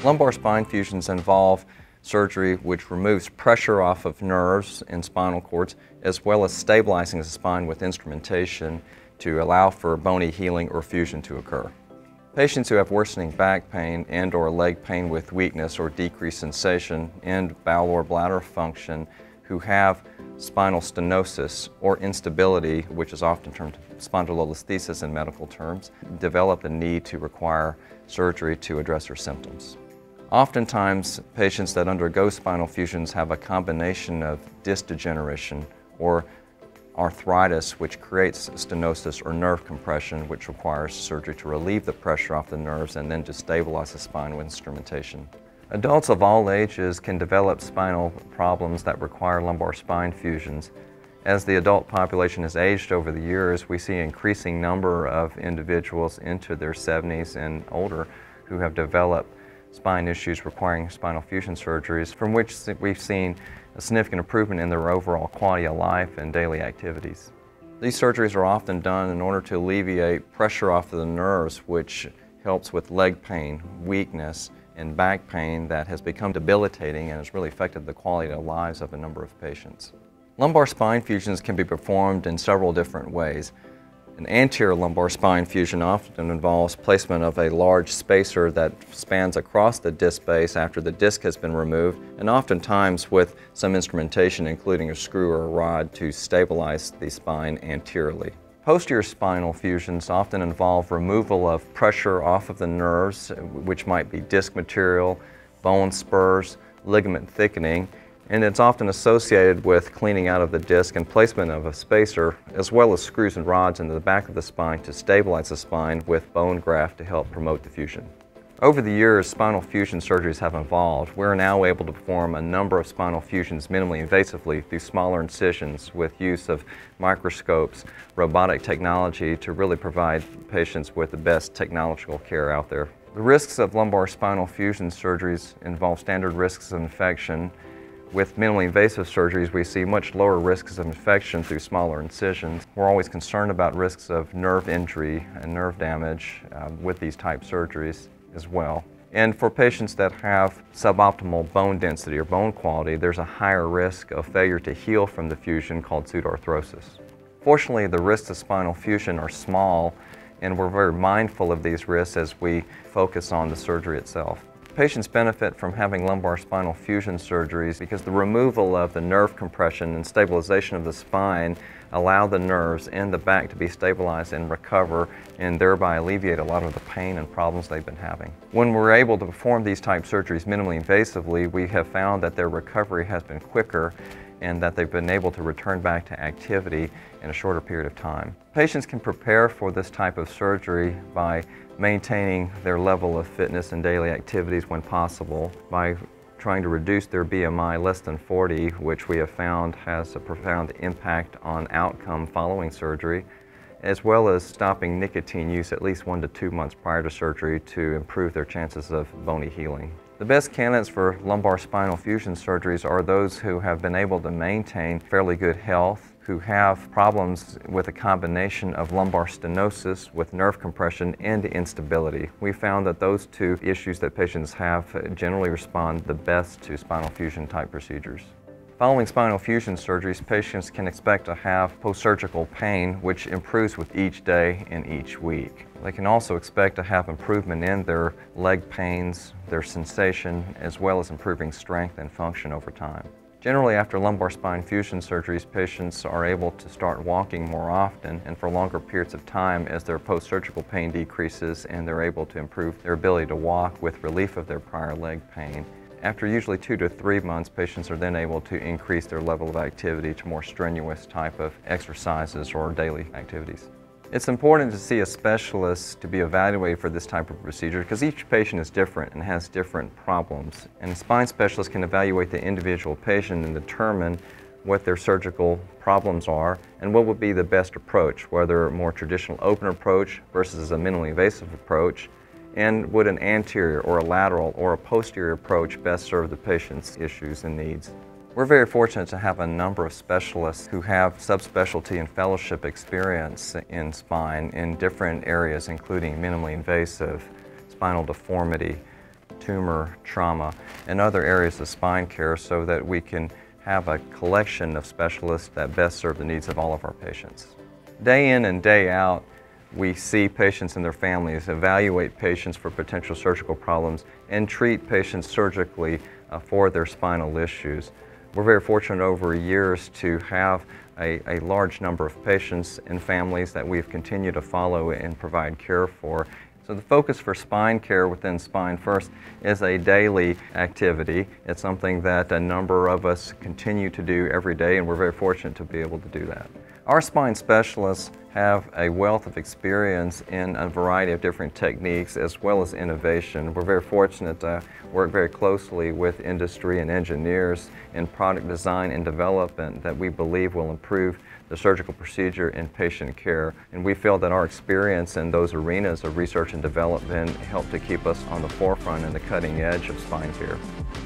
Lumbar spine fusions involve surgery which removes pressure off of nerves and spinal cords, as well as stabilizing the spine with instrumentation to allow for bony healing or fusion to occur. Patients who have worsening back pain and/or leg pain with weakness or decreased sensation and bowel or bladder function, who have spinal stenosis or instability, which is often termed spondylolisthesis in medical terms, develop the need to require surgery to address their symptoms. Oftentimes, patients that undergo spinal fusions have a combination of disc degeneration or arthritis, which creates stenosis or nerve compression, which requires surgery to relieve the pressure off the nerves and then to stabilize the spine with instrumentation. Adults of all ages can develop spinal problems that require lumbar spine fusions. As the adult population has aged over the years, we see an increasing number of individuals into their 70s and older who have developed spine issues requiring spinal fusion surgeries, from which we've seen a significant improvement in their overall quality of life and daily activities. These surgeries are often done in order to alleviate pressure off of the nerves, which helps with leg pain, weakness, and back pain that has become debilitating and has really affected the quality of lives of a number of patients. Lumbar spine fusions can be performed in several different ways. An anterior lumbar spine fusion often involves placement of a large spacer that spans across the disc base after the disc has been removed, and oftentimes with some instrumentation, including a screw or a rod, to stabilize the spine anteriorly. Posterior spinal fusions often involve removal of pressure off of the nerves, which might be disc material, bone spurs, ligament thickening, and it's often associated with cleaning out of the disc and placement of a spacer, as well as screws and rods into the back of the spine to stabilize the spine with bone graft to help promote the fusion. Over the years, spinal fusion surgeries have evolved. We're now able to perform a number of spinal fusions minimally invasively through smaller incisions with use of microscopes, robotic technology to really provide patients with the best technological care out there. The risks of lumbar spinal fusion surgeries involve standard risks of infection. With minimally invasive surgeries, we see much lower risks of infection through smaller incisions. We're always concerned about risks of nerve injury and nerve damage with these type surgeries as well. And for patients that have suboptimal bone density or bone quality, there's a higher risk of failure to heal from the fusion called pseudoarthrosis. Fortunately, the risks of spinal fusion are small, and we're very mindful of these risks as we focus on the surgery itself. Patients benefit from having lumbar spinal fusion surgeries because the removal of the nerve compression and stabilization of the spine allow the nerves and the back to be stabilized and recover, and thereby alleviate a lot of the pain and problems they've been having. When we're able to perform these type surgeries minimally invasively, we have found that their recovery has been quicker and that they've been able to return back to activity in a shorter period of time. Patients can prepare for this type of surgery by maintaining their level of fitness and daily activities when possible, by trying to reduce their BMI less than 40, which we have found has a profound impact on outcome following surgery, as well as stopping nicotine use at least 1 to 2 months prior to surgery to improve their chances of bony healing. The best candidates for lumbar spinal fusion surgeries are those who have been able to maintain fairly good health, who have problems with a combination of lumbar stenosis with nerve compression and instability. We found that those two issues that patients have generally respond the best to spinal fusion type procedures. Following spinal fusion surgeries, patients can expect to have post-surgical pain, which improves with each day and each week. They can also expect to have improvement in their leg pains, their sensation, as well as improving strength and function over time. Generally, after lumbar spine fusion surgeries, patients are able to start walking more often and for longer periods of time as their post-surgical pain decreases, and they're able to improve their ability to walk with relief of their prior leg pain. After usually 2 to 3 months, patients are then able to increase their level of activity to more strenuous type of exercises or daily activities. It's important to see a specialist to be evaluated for this type of procedure because each patient is different and has different problems. And spine specialists can evaluate the individual patient and determine what their surgical problems are and what would be the best approach, whether a more traditional open approach versus a minimally invasive approach, and would an anterior or a lateral or a posterior approach best serve the patient's issues and needs. We're very fortunate to have a number of specialists who have subspecialty and fellowship experience in spine in different areas, including minimally invasive, spinal deformity, tumor, trauma, and other areas of spine care so that we can have a collection of specialists that best serve the needs of all of our patients. Day in and day out, we see patients and their families, evaluate patients for potential surgical problems, and treat patients surgically for their spinal issues. We're very fortunate over years to have a large number of patients and families that we've continued to follow and provide care for. So the focus for spine care within SpineFirst is a daily activity. It's something that a number of us continue to do every day, and we're very fortunate to be able to do that. Our spine specialists have a wealth of experience in a variety of different techniques as well as innovation. We're very fortunate to work very closely with industry and engineers in product design and development that we believe will improve the surgical procedure and patient care. And we feel that our experience in those arenas of research and development help to keep us on the forefront and the cutting edge of spine care.